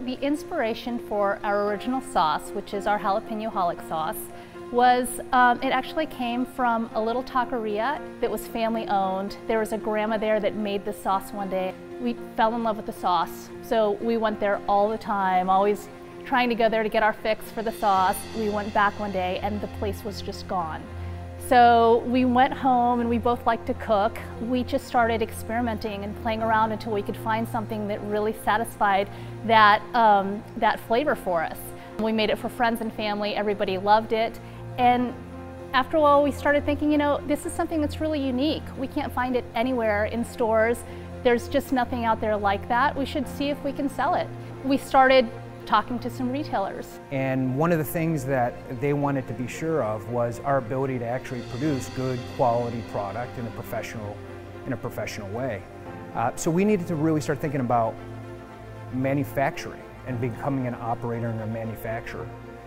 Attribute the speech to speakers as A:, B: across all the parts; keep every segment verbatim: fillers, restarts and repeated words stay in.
A: The inspiration for our original sauce, which is our jalapeno Holic sauce, was, um, it actually came from a little taqueria that was family owned. There was a grandma there that made the sauce one day. We fell in love with the sauce, so we went there all the time, always trying to go there to get our fix for the sauce. We went back one day and the place was just gone. So we went home and we both like to cook. We just started experimenting and playing around until we could find something that really satisfied that, um, that flavor for us. We made it for friends and family, everybody loved it. And after a while we started thinking, you know, this is something that's really unique. We can't find it anywhere in stores. There's just nothing out there like that. We should see if we can sell it. We started talking to some retailers.
B: And one of the things that they wanted to be sure of was our ability to actually produce good quality product in a professional, in a professional way. Uh, so we needed to really start thinking about manufacturing and becoming an operator and a manufacturer.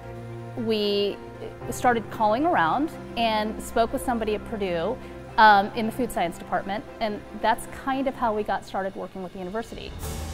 A: We started calling around and spoke with somebody at Purdue um, in the food science department, and that's kind of how we got started working with the university.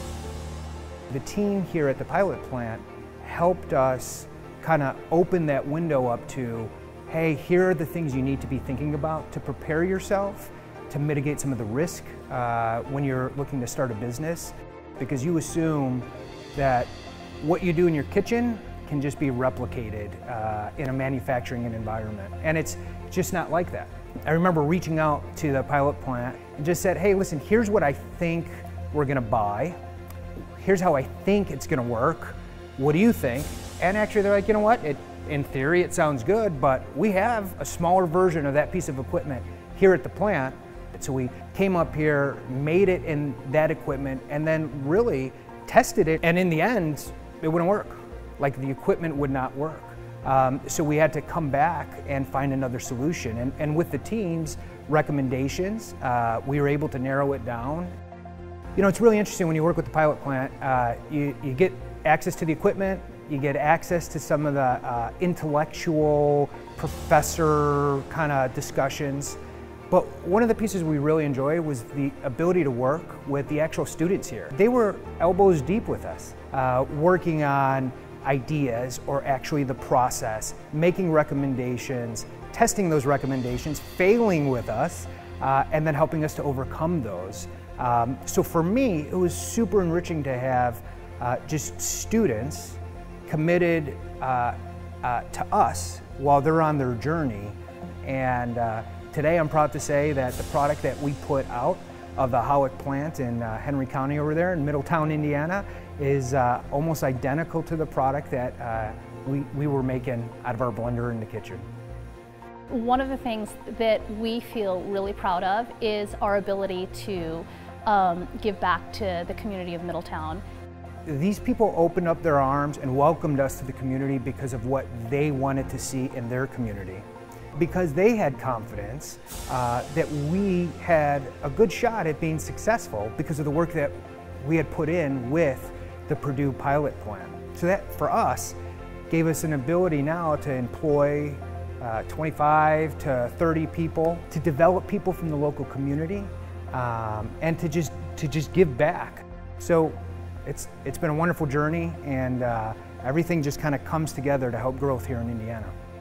B: The team here at the pilot plant helped us kind of open that window up to, hey, here are the things you need to be thinking about to prepare yourself, to mitigate some of the risk uh, when you're looking to start a business, because you assume that what you do in your kitchen can just be replicated uh, in a manufacturing environment, and it's just not like that. I remember reaching out to the pilot plant and just said, hey, listen, here's what I think we're gonna buy. Here's how I think it's gonna work. What do you think? And actually they're like, you know what? It, in theory it sounds good, but we have a smaller version of that piece of equipment here at the plant. So we came up here, made it in that equipment, and then really tested it. And in the end, it wouldn't work. Like the equipment would not work. Um, so we had to come back and find another solution. And, and with the team's recommendations, uh, we were able to narrow it down. You know, it's really interesting when you work with the pilot plant, uh, you, you get access to the equipment, you get access to some of the uh, intellectual professor kind of discussions. But one of the pieces we really enjoyed was the ability to work with the actual students here. They were elbows deep with us, uh, working on ideas or actually the process, making recommendations, testing those recommendations, failing with us, uh, and then helping us to overcome those. Um, so for me, it was super enriching to have uh, just students committed uh, uh, to us while they're on their journey. And uh, today I'm proud to say that the product that we put out of the Holic plant in uh, Henry County over there in Middletown, Indiana, is uh, almost identical to the product that uh, we, we were making out of our blender in the kitchen.
A: One of the things that we feel really proud of is our ability to um, give back to the community of Middletown.
B: These people opened up their arms and welcomed us to the community because of what they wanted to see in their community. Because they had confidence uh, that we had a good shot at being successful because of the work that we had put in with the Purdue pilot plant. So that, for us, gave us an ability now to employ uh, twenty-five to thirty people, to develop people from the local community, um, and to just, to just give back. So it's, it's been a wonderful journey, and uh, everything just kind of comes together to help growth here in Indiana.